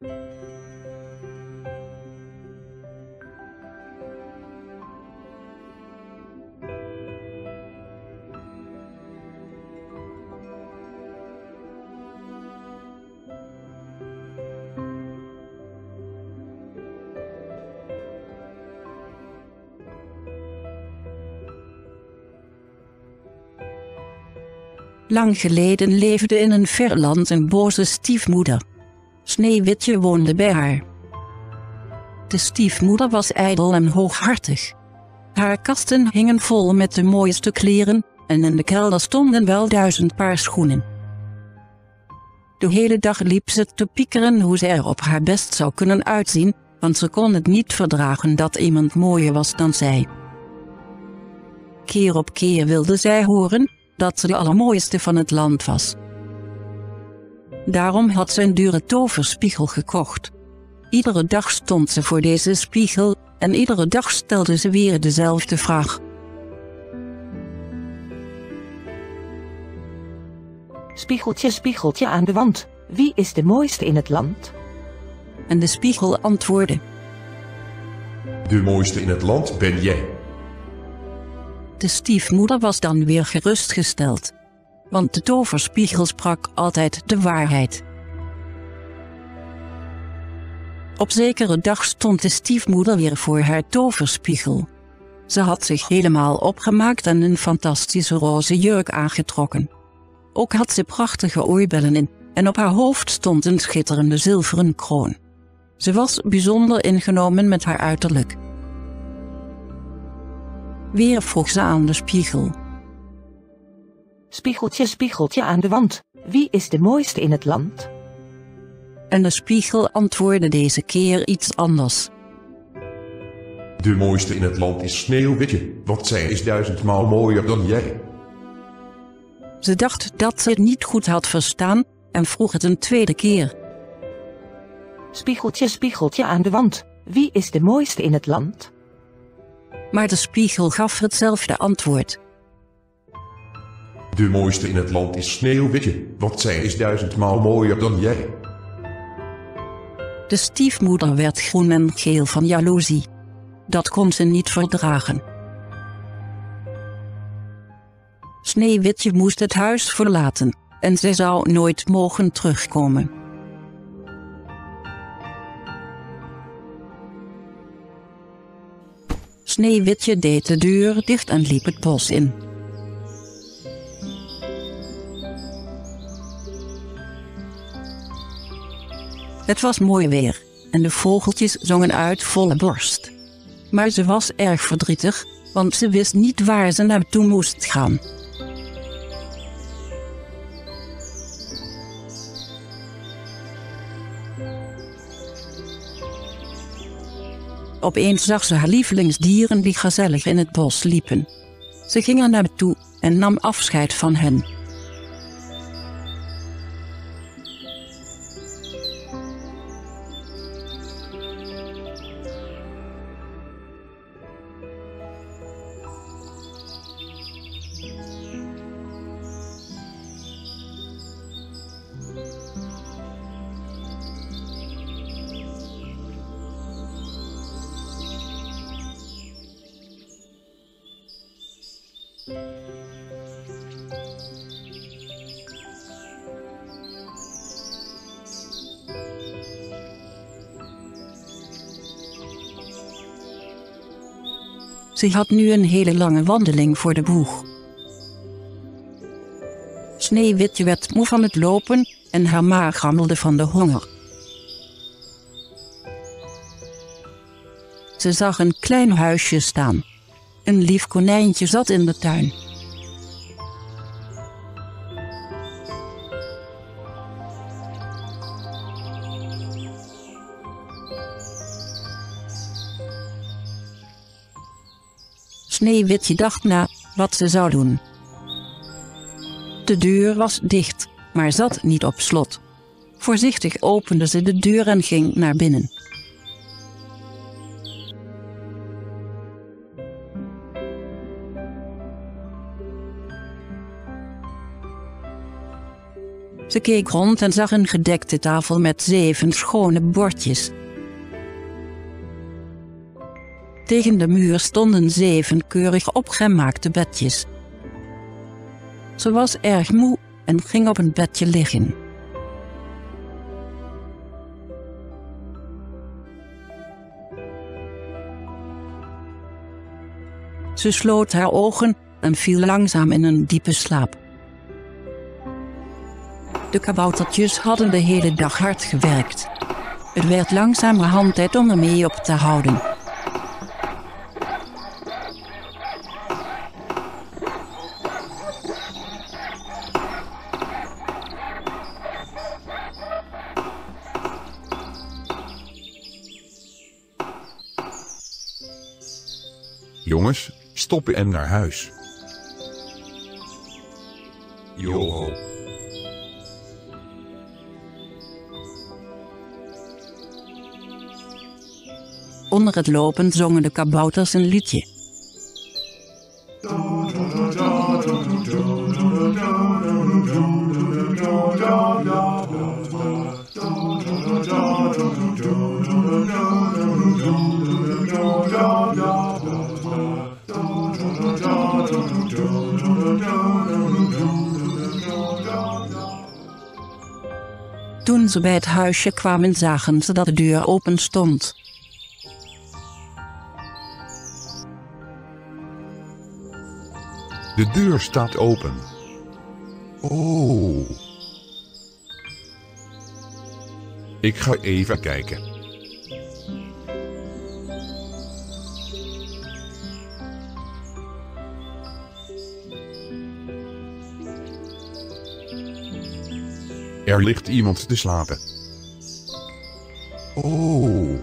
Lang geleden leefde in een ver land een boze stiefmoeder. Sneeuwwitje woonde bij haar. De stiefmoeder was ijdel en hooghartig. Haar kasten hingen vol met de mooiste kleren, en in de kelder stonden wel 1000 paar schoenen. De hele dag liep ze te piekeren hoe ze er op haar best zou kunnen uitzien, want ze kon het niet verdragen dat iemand mooier was dan zij. Keer op keer wilde zij horen dat ze de allermooiste van het land was. Daarom had ze een dure toverspiegel gekocht. Iedere dag stond ze voor deze spiegel, en iedere dag stelde ze weer dezelfde vraag. Spiegeltje, spiegeltje aan de wand, wie is de mooiste in het land? En de spiegel antwoordde: De mooiste in het land ben jij. De stiefmoeder was dan weer gerustgesteld. Want de toverspiegel sprak altijd de waarheid. Op zekere dag stond de stiefmoeder weer voor haar toverspiegel. Ze had zich helemaal opgemaakt en een fantastische roze jurk aangetrokken. Ook had ze prachtige oorbellen in, en op haar hoofd stond een schitterende zilveren kroon. Ze was bijzonder ingenomen met haar uiterlijk. Weer vroeg ze aan de spiegel: Spiegeltje, spiegeltje aan de wand, wie is de mooiste in het land? En de spiegel antwoordde deze keer iets anders. De mooiste in het land is Sneeuwwitje, want zij is 1000 maal mooier dan jij. Ze dacht dat ze het niet goed had verstaan, en vroeg het een tweede keer. Spiegeltje, spiegeltje aan de wand, wie is de mooiste in het land? Maar de spiegel gaf hetzelfde antwoord. De mooiste in het land is Sneeuwwitje, want zij is 1000 maal mooier dan jij. De stiefmoeder werd groen en geel van jaloezie. Dat kon ze niet verdragen. Sneeuwwitje moest het huis verlaten, en zij zou nooit mogen terugkomen. Sneeuwwitje deed de deur dicht en liep het bos in. Het was mooi weer, en de vogeltjes zongen uit volle borst. Maar ze was erg verdrietig, want ze wist niet waar ze naartoe moest gaan. Opeens zag ze haar lievelingsdieren die gezellig in het bos liepen. Ze ging er naartoe en nam afscheid van hen. Ze had nu een hele lange wandeling voor de boeg. Sneeuwwitje werd moe van het lopen en haar maag rammelde van de honger. Ze zag een klein huisje staan. Een lief konijntje zat in de tuin. Sneeuwwitje dacht na wat ze zou doen. De deur was dicht, maar zat niet op slot. Voorzichtig opende ze de deur en ging naar binnen. Ze keek rond en zag een gedekte tafel met 7 schone bordjes. Tegen de muur stonden 7 keurig opgemaakte bedjes. Ze was erg moe en ging op een bedje liggen. Ze sloot haar ogen en viel langzaam in een diepe slaap. De kaboutertjes hadden de hele dag hard gewerkt. Het werd langzamerhand tijd om ermee op te houden. Jongens, stoppen en naar huis. Joho. Onder het lopen zongen de kabouters een liedje. Toen ze bij het huisje kwamen, zagen ze dat de deur open stond. De deur staat open. Oh. Ik ga even kijken. Er ligt iemand te slapen. Oh.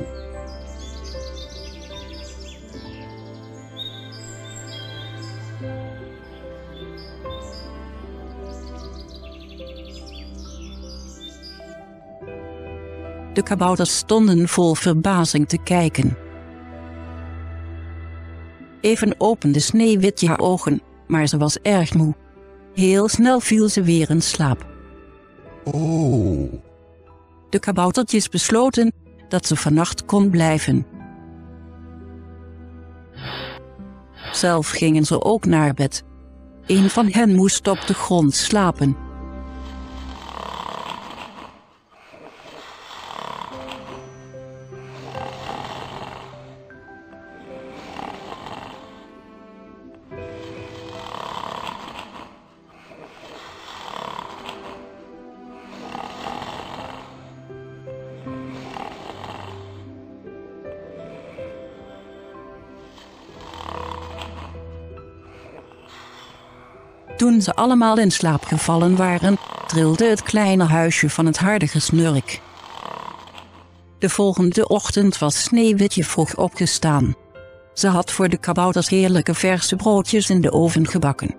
De kabouters stonden vol verbazing te kijken. Even opende Sneeuwwitje haar ogen, maar ze was erg moe. Heel snel viel ze weer in slaap. Oh. De kaboutertjes besloten dat ze vannacht kon blijven. Zelf gingen ze ook naar bed. Een van hen moest op de grond slapen. Toen ze allemaal in slaap gevallen waren, trilde het kleine huisje van het harde gesnurk. De volgende ochtend was Sneeuwwitje vroeg opgestaan. Ze had voor de kabouters heerlijke verse broodjes in de oven gebakken.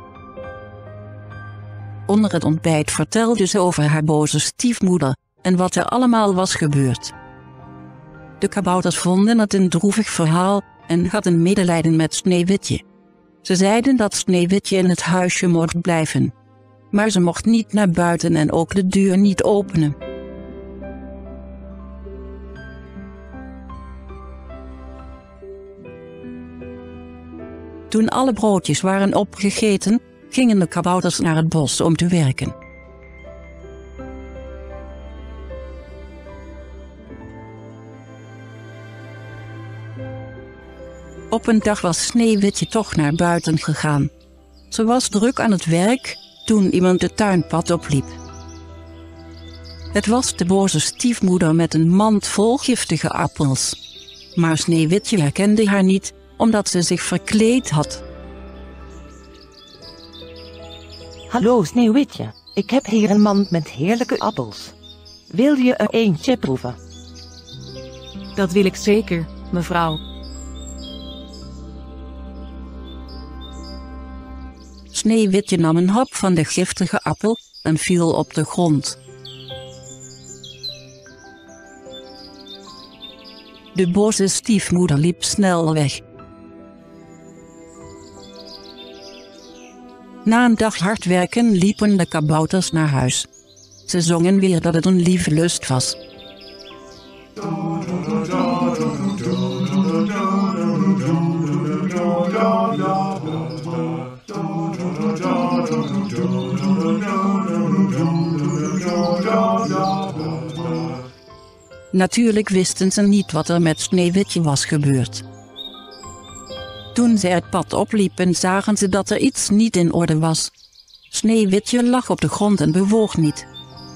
Onder het ontbijt vertelde ze over haar boze stiefmoeder en wat er allemaal was gebeurd. De kabouters vonden het een droevig verhaal en hadden medelijden met Sneeuwwitje. Ze zeiden dat Sneeuwwitje in het huisje mocht blijven. Maar ze mocht niet naar buiten en ook de deur niet openen. Toen alle broodjes waren opgegeten, gingen de kabouters naar het bos om te werken. Op een dag was Sneeuwwitje toch naar buiten gegaan. Ze was druk aan het werk toen iemand het tuinpad opliep. Het was de boze stiefmoeder met een mand vol giftige appels. Maar Sneeuwwitje herkende haar niet, omdat ze zich verkleed had. Hallo Sneeuwwitje, ik heb hier een mand met heerlijke appels. Wil je er eentje proeven? Dat wil ik zeker, mevrouw. Sneeuwwitje nam een hap van de giftige appel en viel op de grond. De boze stiefmoeder liep snel weg. Na een dag hard werken liepen de kabouters naar huis. Ze zongen weer dat het een lieve lust was. Natuurlijk wisten ze niet wat er met Sneeuwwitje was gebeurd. Toen ze het pad opliepen, zagen ze dat er iets niet in orde was. Sneeuwwitje lag op de grond en bewoog niet.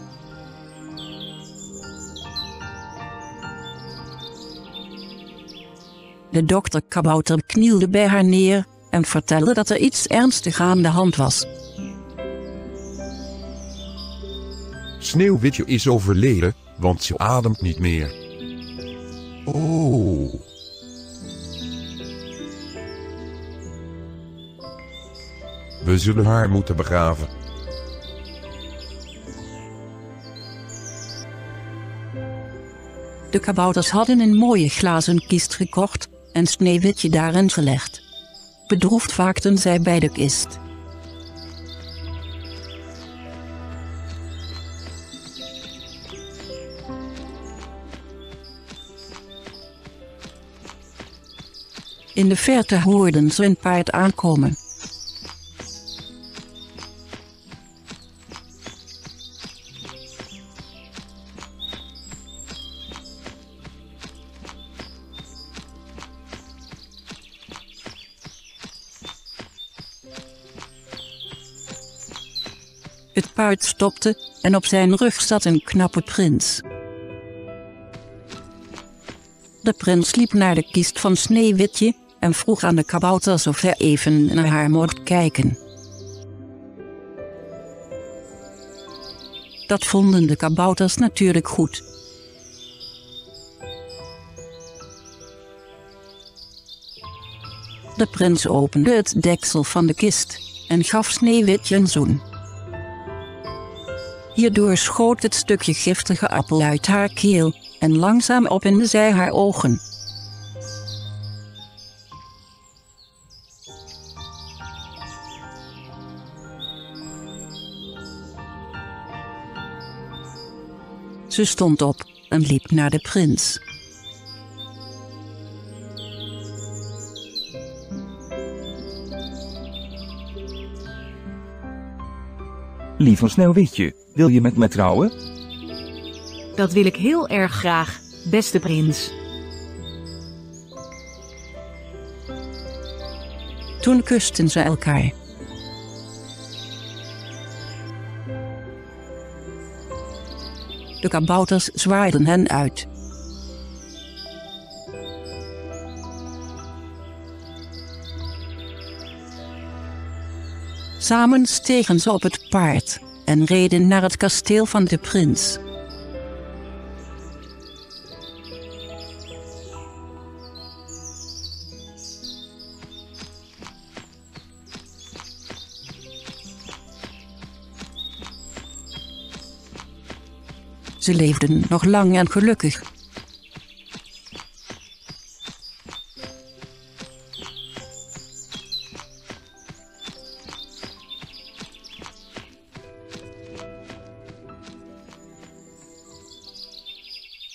De dokter Kabouter knielde bij haar neer en vertelde dat er iets ernstigs aan de hand was. Sneeuwwitje is overleden, want ze ademt niet meer. Oh. We zullen haar moeten begraven. De kabouters hadden een mooie glazen kist gekocht en Sneeuwwitje daarin gelegd. Bedroefd waakten zij bij de kist. In de verte hoorden ze een paard aankomen. Het paard stopte en op zijn rug zat een knappe prins. De prins liep naar de kist van Sneeuwwitje en vroeg aan de kabouters of hij even naar haar mocht kijken. Dat vonden de kabouters natuurlijk goed. De prins opende het deksel van de kist en gaf Sneeuwwitje een zoen. Hierdoor schoot het stukje giftige appel uit haar keel en langzaam opende zij haar ogen. Ze stond op en liep naar de prins. Lieve Sneeuwwitje, wil je met mij trouwen? Dat wil ik heel erg graag, beste prins. Toen kusten ze elkaar. De kabouters zwaaiden hen uit. Samen stegen ze op het paard en reden naar het kasteel van de prins. Ze leefden nog lang en gelukkig.